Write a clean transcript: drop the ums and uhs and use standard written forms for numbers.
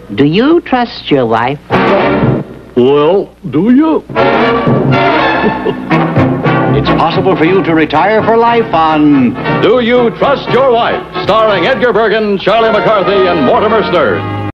Do you trust your wife? Well, do you? It's possible for you to retire for life on Do You Trust Your Wife? Starring Edgar Bergin, Charlie McCarthy, and Mortimer Snerd.